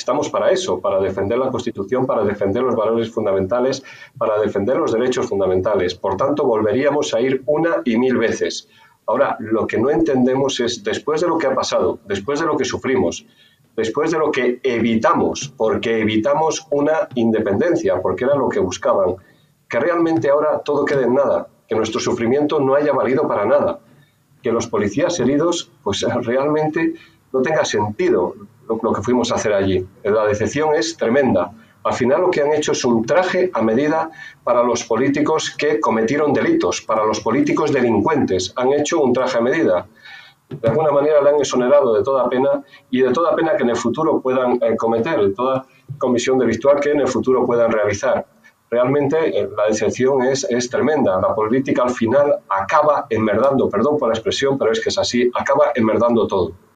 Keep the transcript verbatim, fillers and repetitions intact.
estamos para eso, para defender la Constitución, para defender los valores fundamentales, para defender los derechos fundamentales. Por tanto, volveríamos a ir una y mil veces. Ahora, lo que no entendemos es, después de lo que ha pasado, después de lo que sufrimos, después de lo que evitamos, porque evitamos una independencia, porque era lo que buscaban, que realmente ahora todo quede en nada, que nuestro sufrimiento no haya valido para nada, que los policías heridos, pues realmente no tenga sentido lo, lo que fuimos a hacer allí. La decepción es tremenda. Al final lo que han hecho es un traje a medida para los políticos que cometieron delitos, para los políticos delincuentes. Han hecho un traje a medida. De alguna manera le han exonerado de toda pena y de toda pena que en el futuro puedan eh, cometer, de toda comisión delictual que en el futuro puedan realizar. Realmente eh, la decepción es, es tremenda. La política al final acaba enmerdando, perdón por la expresión, pero es que es así, acaba enmerdando todo.